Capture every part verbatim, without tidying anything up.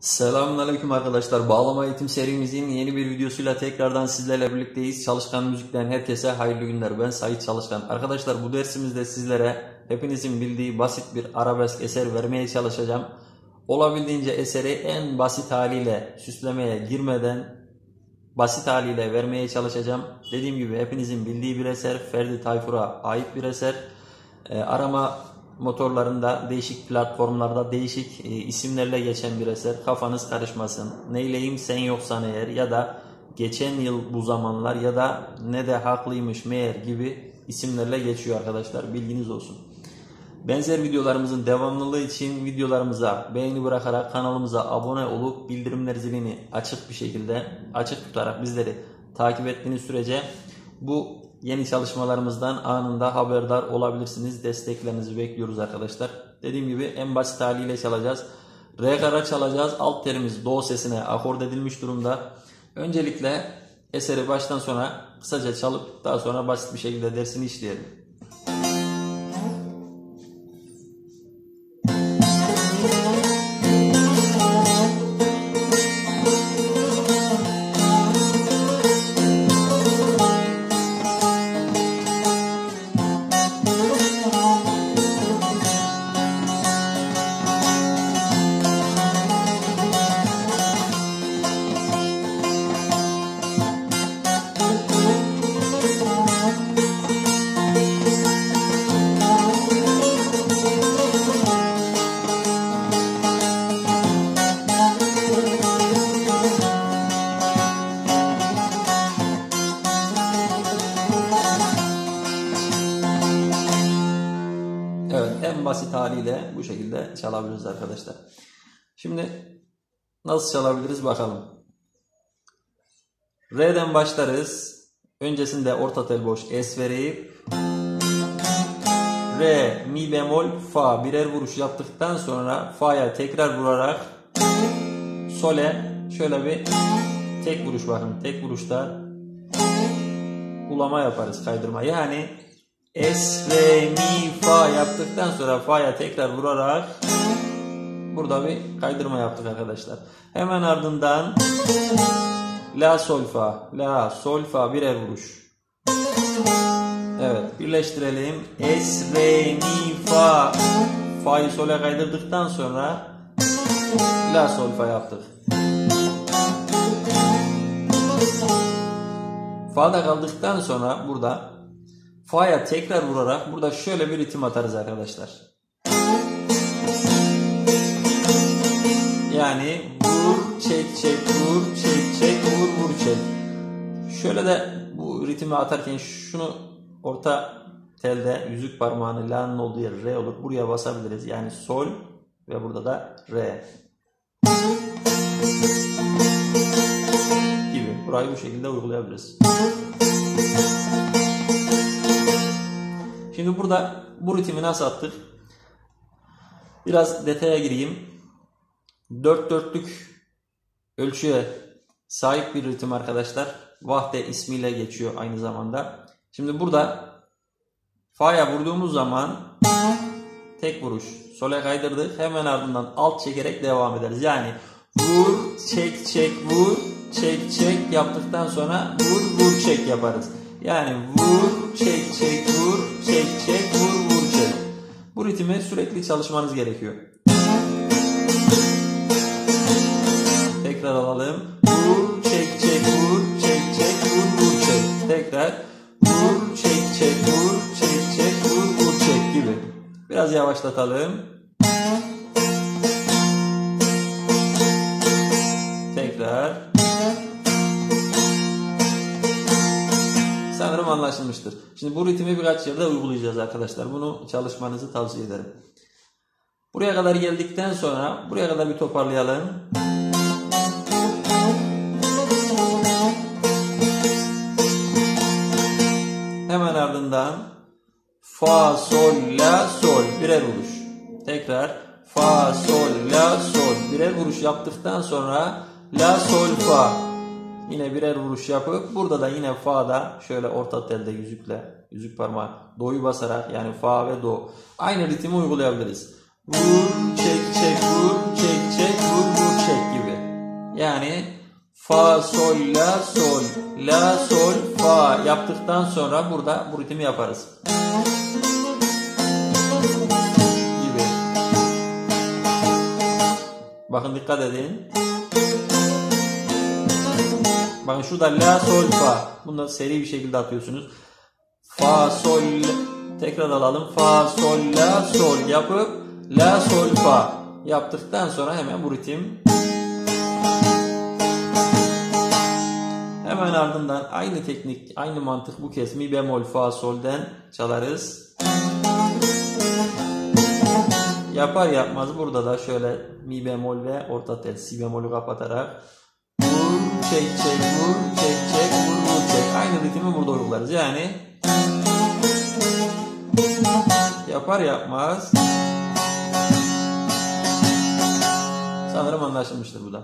Selamünaleyküm arkadaşlar. Bağlama eğitim serimizin yeni bir videosuyla tekrardan sizlerle birlikteyiz. Çalışkan Müzik'ten herkese hayırlı günler. Ben Sait Çalışkan. Arkadaşlar bu dersimizde sizlere hepinizin bildiği basit bir arabesk eser vermeye çalışacağım. Olabildiğince eseri en basit haliyle süslemeye girmeden basit haliyle vermeye çalışacağım. Dediğim gibi hepinizin bildiği bir eser. Ferdi Tayfur'a ait bir eser. E, arama motorlarında, değişik platformlarda değişik e, isimlerle geçen bir eser. Kafanız karışmasın. Neyleyim sen yoksan eğer ya da geçen yıl bu zamanlar ya da ne de haklıymış meğer gibi isimlerle geçiyor arkadaşlar. Bilginiz olsun. Benzer videolarımızın devamlılığı için videolarımıza beğeni bırakarak kanalımıza abone olup bildirimler zilini açık bir şekilde açık tutarak bizleri takip ettiğiniz sürece bu yeni çalışmalarımızdan anında haberdar olabilirsiniz. Desteklerinizi bekliyoruz arkadaşlar. Dediğim gibi en basit haliyle çalacağız. Re kara çalacağız. Alt telimiz do sesine akord edilmiş durumda. Öncelikle eseri baştan sona kısaca çalıp daha sonra basit bir şekilde dersini işleyelim. Evet, en basit haliyle bu şekilde çalabiliriz arkadaşlar. Şimdi nasıl çalabiliriz bakalım. Re'den başlarız. Öncesinde orta tel boş es vereyip Re, mi bemol, fa birer vuruş yaptıktan sonra fa'ya tekrar vurarak sole şöyle bir tek vuruş, bakın tek vuruşta ulama yaparız, kaydırma. Yani es, re, mi, fa yaptıktan sonra fa'ya tekrar vurarak burada bir kaydırma yaptık arkadaşlar. Hemen ardından la, sol, fa, la, sol, fa birer vuruş. Evet, birleştirelim. Es, re, mi, fa, fa'yı sole kaydırdıktan sonra la, sol, fa yaptık. Fa'da kaldıktan sonra burada fa'ya tekrar vurarak burada şöyle bir ritim atarız arkadaşlar. Yani vur, çek, çek, vur, çek, çek, vur, vur, çek. Şöyle de bu ritmi atarken şunu orta telde yüzük parmağını la'nın olduğu yer re olur. Buraya basabiliriz. Yani sol ve burada da re. Gibi. Burayı bu şekilde uygulayabiliriz. Şimdi burada bu ritmi nasıl attık? Biraz detaya gireyim. Dört dörtlük ölçüye sahip bir ritim arkadaşlar. Vahde ismiyle geçiyor aynı zamanda. Şimdi burada fa'ya vurduğumuz zaman tek vuruş. Sole kaydırdık. Hemen ardından alt çekerek devam ederiz. Yani vur, çek, çek, vur, çek, çek yaptıktan sonra vur, vur, çek yaparız. Yani vur, çek, çek, vur, çek, çek, vur, vur, çek. Bu ritmi sürekli çalışmanız gerekiyor. Tekrar alalım. Vur, çek, çek, vur, çek, çek, vur, vur, çek. Tekrar vur, çek, çek, vur, çek, çek, vur, vur, çek gibi. Biraz yavaşlatalım. Tekrar. Sanırım anlaşılmıştır. Şimdi bu ritmi birkaç yerde uygulayacağız arkadaşlar. Bunu çalışmanızı tavsiye ederim. Buraya kadar geldikten sonra buraya kadar bir toparlayalım. Hemen ardından fa, sol, la, sol birer vuruş. Tekrar fa, sol, la, sol birer vuruş yaptıktan sonra la, sol, fa. Yine birer vuruş yapıp burada da yine fa'da şöyle orta telde yüzükle, yüzük parmağı do'yu basarak yani fa ve do aynı ritmi uygulayabiliriz. Vur, çek, çek, vur, çek, çek, vur, vur, çek gibi. fa, sol, la, sol, la, sol, fa yaptıktan sonra burada bu ritmi yaparız. Gibi. Bakın dikkat edin. Bakın şurada la, sol, fa. Bunu seri bir şekilde atıyorsunuz. Fa, sol, tekrar alalım. Fa, sol, la, sol yapıp la, sol, fa yaptıktan sonra hemen bu ritim. Hemen ardından aynı teknik, aynı mantık bu kez mi bemol, fa, sol'den çalarız. Yapar yapmaz burada da şöyle mi bemol ve orta tel si bemolü kapatarak vur, çek, çek, vur, çek, çek, vur, vur, çek. Aynı ritmi burada uygularız. Yani yapar yapmaz. Sanırım anlaşılmıştır bu da.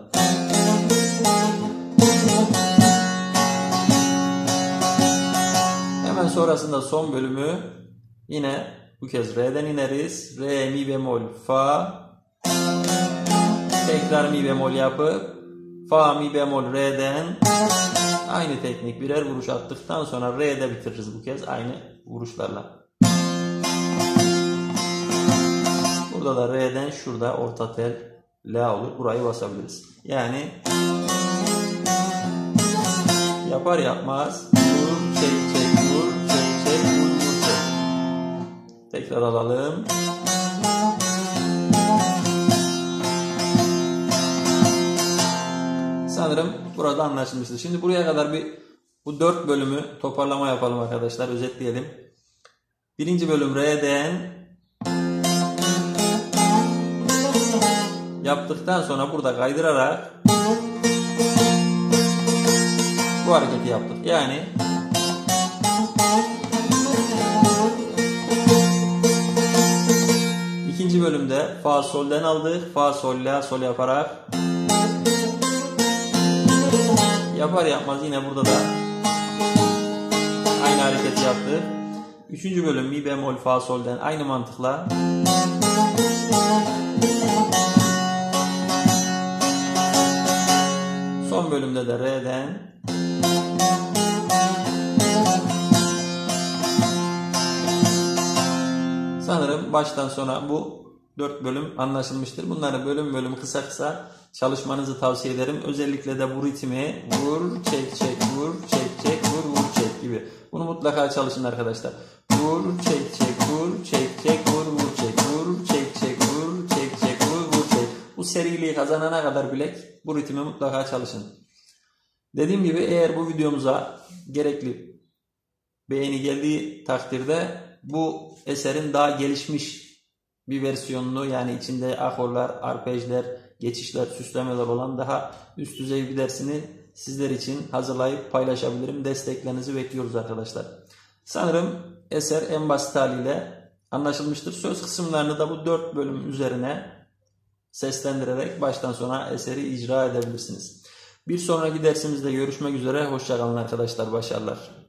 Hemen sonrasında son bölümü yine bu kez re'den ineriz. Re, mi bemol, fa. Tekrar mi bemol yapıp fa, mi bemol, re'den aynı teknik birer vuruş attıktan sonra re'de bitiririz bu kez aynı vuruşlarla. Burada da re'den şurada orta tel la olur. Burayı basabiliriz. Yani yapar yapmaz vur, çek, çek, vur, çek, çek, vur, vur, çek. Tekrar alalım. Sanırım burada anlaşılmıştır. Şimdi buraya kadar bir bu dört bölümü toparlama yapalım arkadaşlar. Özetleyelim. Birinci bölüm re'den yaptıktan sonra burada kaydırarak bu hareketi yaptık. Yani ikinci bölümde fa, sol'den aldık. Fa, sol, la, sol yaparak yapar yapmaz yine burada da aynı hareketi yaptık. Üçüncü bölüm mi bemol, fa, sol'den aynı mantıkla son bölümde de re'den sanırım baştan sona bu dört bölüm anlaşılmıştır. Bunları bölüm bölüm kısa kısa çalışmanızı tavsiye ederim. Özellikle de bu ritmi vur, çek, çek, vur, çek, çek, vur, vur, çek gibi. Bunu mutlaka çalışın arkadaşlar. Vur, çek, çek, vur, çek, çek, vur, vur, çek, vur, çek, çek, vur, çek, çek, vur, vur, çek. Bu seriliği kazanana kadar bilek bu ritmi mutlaka çalışın. Dediğim gibi eğer bu videomuza gerekli beğeni geldiği takdirde bu eserin daha gelişmiş bir versiyonunu, yani içinde akorlar, arpejler, geçişler, süslemeler olan daha üst düzey bir dersini sizler için hazırlayıp paylaşabilirim. Desteklerinizi bekliyoruz arkadaşlar. Sanırım eser en basit haliyle anlaşılmıştır. Söz kısımlarını da bu dört bölüm üzerine seslendirerek baştan sona eseri icra edebilirsiniz. Bir sonraki dersimizde görüşmek üzere. Hoşça kalın arkadaşlar. Başarılar.